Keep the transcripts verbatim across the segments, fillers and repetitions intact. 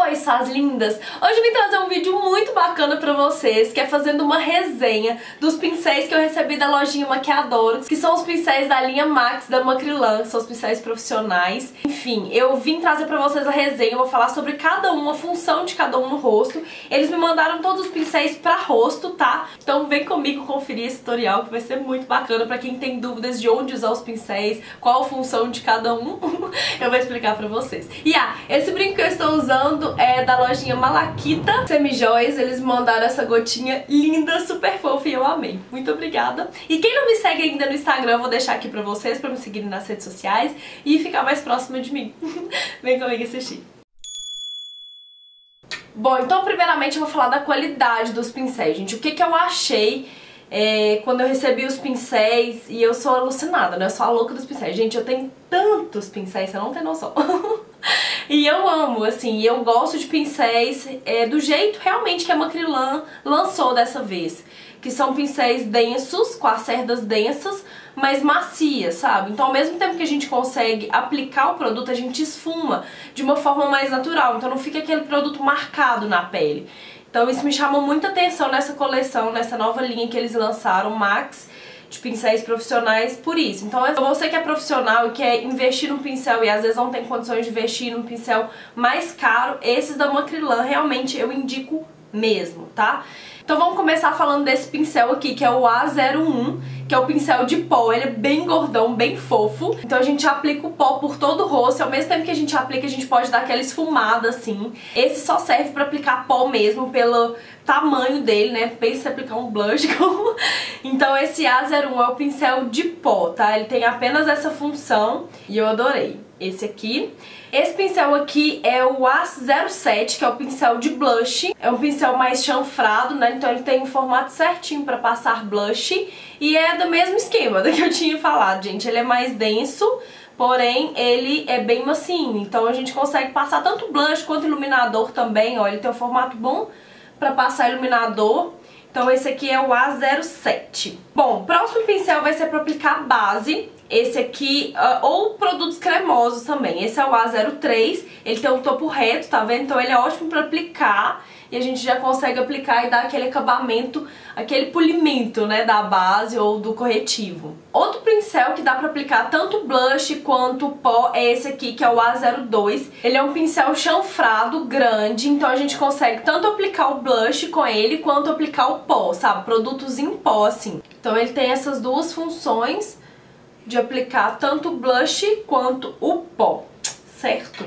Oi, suas lindas! Hoje eu vim trazer um vídeo muito bacana pra vocês, que é fazendo uma resenha dos pincéis que eu recebi da lojinha Maquiadoros, que são os pincéis da linha Max da Macrilan, que são os pincéis profissionais. Enfim, eu vim trazer pra vocês a resenha, eu vou falar sobre cada um, a função de cada um no rosto. Eles me mandaram todos os pincéis pra rosto, tá? Então vem comigo conferir esse tutorial, que vai ser muito bacana pra quem tem dúvidas de onde usar os pincéis, qual a função de cada um, eu vou explicar pra vocês. E ah, esse brinco que eu estou usando é da lojinha Malaquita Semijoias. Eles mandaram essa gotinha linda, super fofa, e eu amei. Muito obrigada. E quem não me segue ainda no Instagram, eu vou deixar aqui pra vocês, pra me seguirem nas redes sociais e ficar mais próxima de mim. Vem comigo assistir. Bom, então primeiramente eu vou falar da qualidade dos pincéis, gente. O que que eu achei é, quando eu recebi os pincéis, e eu sou alucinada, né? Eu sou a louca dos pincéis. Gente, eu tenho tantos pincéis, você não tem noção. E eu amo, assim, eu gosto de pincéis é, do jeito realmente que a Macrilan lançou dessa vez. Que são pincéis densos, com as cerdas densas, mas macias, sabe? Então ao mesmo tempo que a gente consegue aplicar o produto, a gente esfuma de uma forma mais natural. Então não fica aquele produto marcado na pele. Então isso me chamou muita atenção nessa coleção, nessa nova linha que eles lançaram, Max, de pincéis profissionais, por isso. Então você que é profissional e quer investir num pincel e às vezes não tem condições de investir num pincel mais caro, esses da Macrilan realmente eu indico mesmo, tá? Então vamos começar falando desse pincel aqui, que é o A zero um, que é o pincel de pó. Ele é bem gordão, bem fofo. Então a gente aplica o pó por todo o rosto, e ao mesmo tempo que a gente aplica, a gente pode dar aquela esfumada assim. Esse só serve pra aplicar pó mesmo, pelo tamanho dele, né? Pensa em aplicar um blush. Então esse A zero um é o pincel de pó, tá? Ele tem apenas essa função e eu adorei. Esse aqui. Esse pincel aqui é o A zero sete, que é o pincel de blush. É um pincel mais chanfrado, né? Então ele tem um formato certinho pra passar blush. E é do mesmo esquema do que eu tinha falado, gente. Ele é mais denso, porém ele é bem macio. Então a gente consegue passar tanto blush quanto iluminador também. Ó, ele tem um formato bom pra passar iluminador. Então esse aqui é o A zero sete. Bom, o próximo pincel vai ser pra aplicar base. Esse aqui, uh, ou produtos cremosos também. Esse é o A zero três, ele tem um topo reto, tá vendo? Então ele é ótimo pra aplicar e a gente já consegue aplicar e dar aquele acabamento, aquele polimento, né, da base ou do corretivo. Outro pincel que dá pra aplicar tanto blush quanto pó é esse aqui, que é o A zero dois. Ele é um pincel chanfrado, grande, então a gente consegue tanto aplicar o blush com ele quanto aplicar o pó, sabe? Produtos em pó, assim. Então ele tem essas duas funções de aplicar tanto o blush quanto o pó, certo?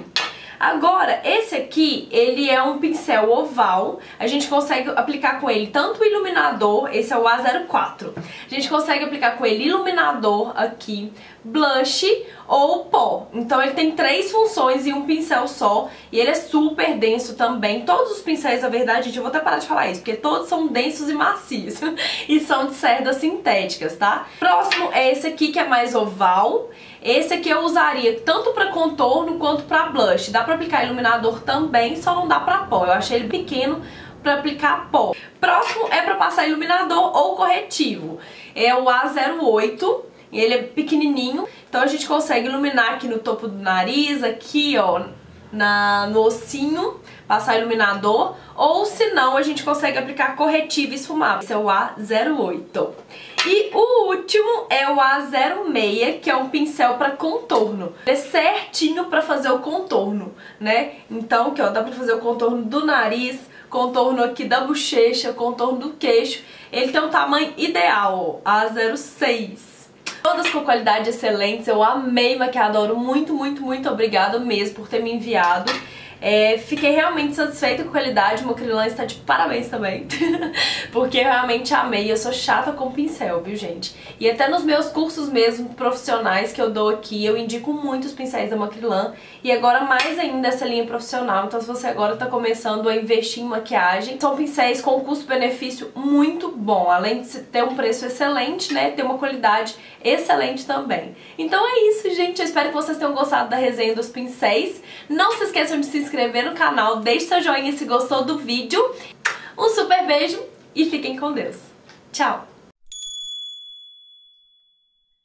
Agora, esse aqui, ele é um pincel oval, a gente consegue aplicar com ele tanto o iluminador, esse é o A zero quatro, a gente consegue aplicar com ele iluminador aqui, blush ou pó. Então ele tem três funções em um pincel só, e ele é super denso também. Todos os pincéis, na verdade, gente, eu vou até parar de falar isso, porque todos são densos e macios, e são de cerdas sintéticas, tá? Próximo é esse aqui, que é mais oval. Esse aqui eu usaria tanto pra contorno quanto pra blush. Dá pra aplicar iluminador também, só não dá pra pó. Eu achei ele pequeno pra aplicar pó. Próximo é pra passar iluminador ou corretivo. É o A zero oito, e ele é pequenininho. Então a gente consegue iluminar aqui no topo do nariz, aqui ó, na, no ossinho, passar iluminador. Ou se não, a gente consegue aplicar corretivo e esfumar. Esse é o A zero oito. E o último é o A zero seis, que é um pincel para contorno. Ele é certinho para fazer o contorno, né? Então, aqui, ó, dá para fazer o contorno do nariz, contorno aqui da bochecha, contorno do queixo. Ele tem um tamanho ideal, ó, A zero seis. Todas com qualidade excelente, eu amei Maquiadoro, muito, muito, muito obrigada mesmo por ter me enviado. É, fiquei realmente satisfeita com a qualidade, o Macrilan está de parabéns também, porque eu realmente amei. Eu sou chata com pincel, viu, gente? E até nos meus cursos mesmo profissionais que eu dou aqui, eu indico muito os pincéis da Macrilan, e agora mais ainda essa linha profissional. Então se você agora está começando a investir em maquiagem, são pincéis com custo-benefício muito bom, além de ter um preço excelente, né, ter uma qualidade excelente também. Então é isso, gente, eu espero que vocês tenham gostado da resenha dos pincéis. Não se esqueçam de se inscrever no canal, deixe seu joinha se gostou do vídeo. Um super beijo e fiquem com Deus. Tchau!